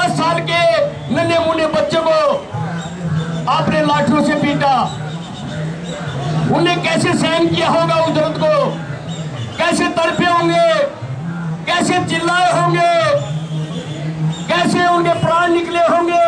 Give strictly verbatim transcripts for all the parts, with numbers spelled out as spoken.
दस साल के नन्हे मुन्ने बच्चे को आपने लाठियों से पीटा। उन्हें कैसे सहन किया होगा उस दर्द को, कैसे तड़पे होंगे, कैसे चिल्लाए होंगे, कैसे उनके प्राण निकले होंगे।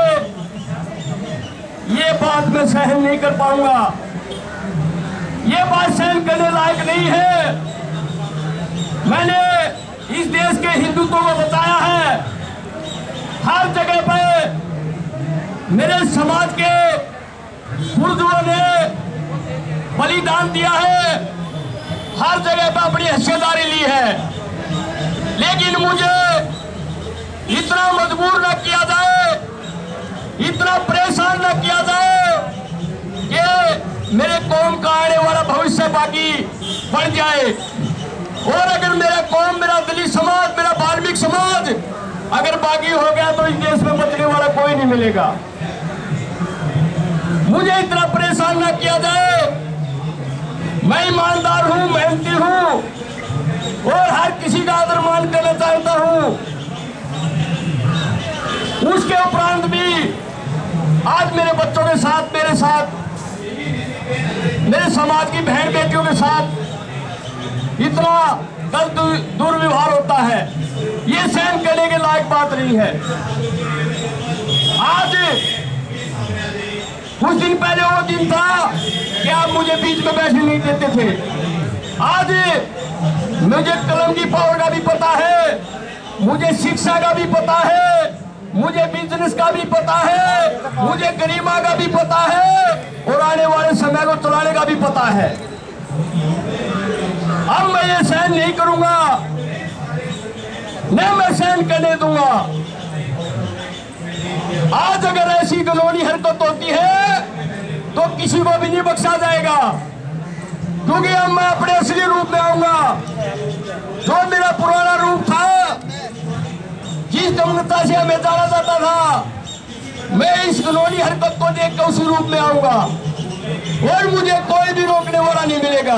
ये बात मैं सहन नहीं कर पाऊंगा, ये बात सहन करने लायक नहीं है। मैंने इस देश के हिंदुत्व को बताया है, हर जगह पर मेरे समाज के बुजुर्गों ने बलिदान दिया है, हर जगह पर अपनी हिस्सेदारी ली है। लेकिन मुझे इतना मजबूर न किया जाए, इतना परेशान न किया जाए कि मेरे कौम का आने वाला भविष्य बाकी बढ़ जाए। और अगर मेरा कौम, मेरा दलित समाज, मेरा वाल्मीकि समाज अगर बागी हो गया तो इस देश में बचने वाला कोई नहीं मिलेगा। मुझे इतना परेशान न किया जाए। मैं ईमानदार हूं, मेहनती हूं और हर किसी का आदर मान करना चाहता हूं। उसके उपरांत भी आज मेरे बच्चों के साथ, मेरे साथ, मेरे समाज की बहन बेटियों के साथ इतना गलत दुर्व्यवहार होता है, ये सहन करने के लायक बात नहीं है। आज कुछ दिन पहले वो दिन था कि आप मुझे बीच में बैठने नहीं देते थे। आज मुझे कलम की पावर का भी पता है, मुझे शिक्षा का भी पता है, मुझे बिजनेस का भी पता है, मुझे गरिमा का भी पता है और आने वाले समय को चलाने का भी पता है। अब मैं ये सहन नहीं करूंगा, न मैं सहन करने दूंगा। आज अगर ऐसी गलौनी हरकत होती है तो किसी को भी नहीं बख्शा जाएगा, क्योंकि अब मैं अपने असली रूप में आऊंगा। जो मेरा पुराना रूप था, जिस दमनता से हमें जाना जाता था, मैं इस गलौनी हरकत को देखकर उसी रूप में आऊंगा और मुझे कोई भी रोकने वाला नहीं मिलेगा।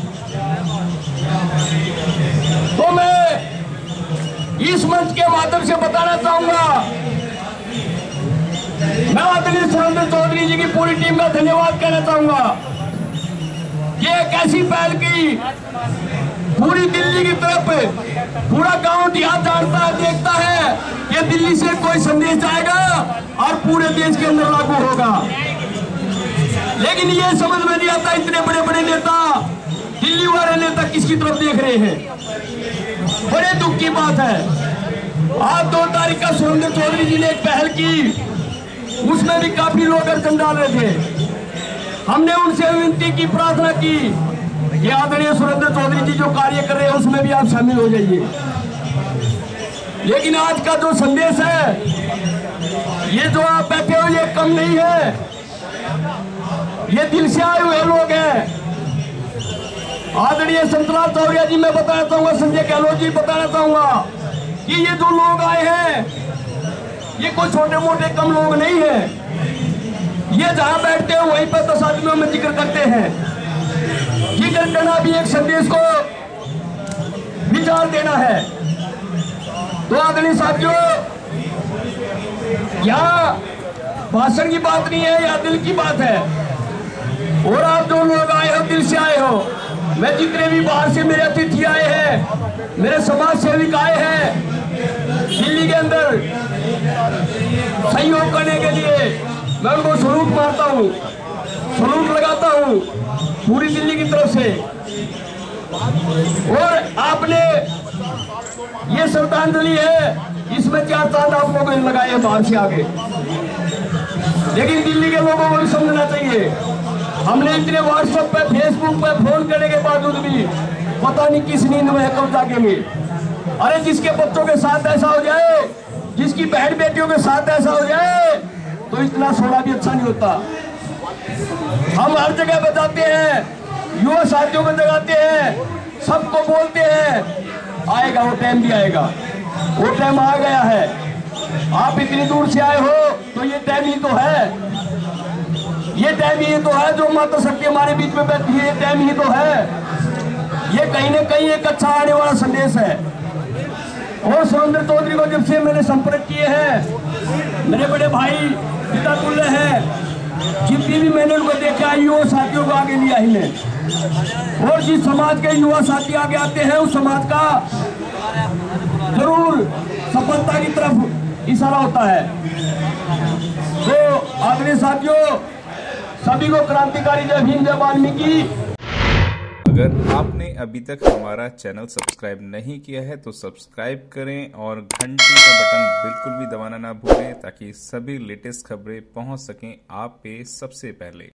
तो मैं इस मंच के माध्यम से बताना चाहूंगा, मैं आदरणीय सुरेंद्र चौधरी जी की पूरी टीम का धन्यवाद कहना चाहूंगा। ये एक ऐसी पहल की, पूरी दिल्ली की तरफ पूरा गांव देहात जानता है, देखता है कि दिल्ली से कोई संदेश जाएगा और पूरे देश के अंदर लागू होगा। लेकिन ये समझ में नहीं आता, इतने बड़े बड़े नेता, दिल्ली वाले नेता किसकी तरफ देख रहे हैं। बड़े दुख की बात है। आज दो तारीख का सुरेंद्र चौधरी जी ने एक पहल की, उसमें भी काफी लोग अड़चन डाल रहे थे। हमने उनसे विनती की, प्रार्थना की कि आदरणीय सुरेंद्र चौधरी जी जो कार्य कर रहे हैं उसमें भी आप शामिल हो जाइए। लेकिन आज का जो संदेश है, ये जो आप बैठे हो, ये कम नहीं है, ये दिल से आए हुए लोग हैं। आदरणीय संतलाल चौरिया जी मैं बताना चाहूंगा, संजय गहलोत जी बताना चाहूंगा कि ये जो लोग आए हैं, ये कोई छोटे मोटे कम लोग नहीं है। ये जहां बैठते हैं वहीं पर दस आदमियों में जिक्र करते हैं। जिक्र करना भी एक संदेश को विचार देना है। तो आदरणीय साथियों, यहाँ भाषण की बात नहीं है, यह दिल की बात है। और आप जो लोग आए हो, दिल से आए हो। मैं जितने भी बाहर से मेरे अतिथि आए हैं, मेरे समाज सेविक आए हैं दिल्ली के अंदर सहयोग करने के लिए, मैं उनको सलूट मारता हूँ, सलूट लगाता हूँ पूरी दिल्ली की तरफ से। और आपने ये श्रद्धांजलि है, इसमें चार चांद आप लोगों ने लगाए बाहर से आगे। लेकिन दिल्ली के लोगों को भी समझना चाहिए, हमने इतने व्हाट्सएप पे, फेसबुक पे फोन करने के बावजूद भी पता नहीं किस नींद में कब जागेंगे। अरे जिसके बच्चों के साथ ऐसा हो जाए, जिसकी बहन बेटियों के साथ ऐसा हो जाए, तो इतना सोना भी अच्छा नहीं होता। हम हर जगह पे जाते हैं, युवा साथियों को जगाते हैं, सबको बोलते हैं, आएगा वो टाइम भी आएगा, वो टाइम आ गया है। आप इतनी दूर से आए हो तो ये टाइम ही तो है, ये टाइम ही तो है जो माता शक्ति हमारे बीच में बैठी है, ये टाइम ही तो है। ये कहीं ना कहीं एक अच्छा आने वाला संदेश है। और सुरेंद्र चौधरी को जब से मैंने संपर्क किए हैं, मेरे बड़े भाई पिता तुल्य है, जितनी भी मैंने उनको देखा युवा साथियों को आगे लिया ही नहीं। और जिस समाज के युवा साथी आगे आते हैं उस समाज का जरूर सफलता की तरफ इशारा होता है। तो आदरणीय साथियों, सभी को क्रांतिकारी जय भीम जय वाल्मीकि। अगर आपने अभी तक हमारा चैनल सब्सक्राइब नहीं किया है तो सब्सक्राइब करें और घंटी का बटन बिल्कुल भी दबाना ना भूलें ताकि सभी लेटेस्ट खबरें पहुंच सकें आप पे सबसे पहले।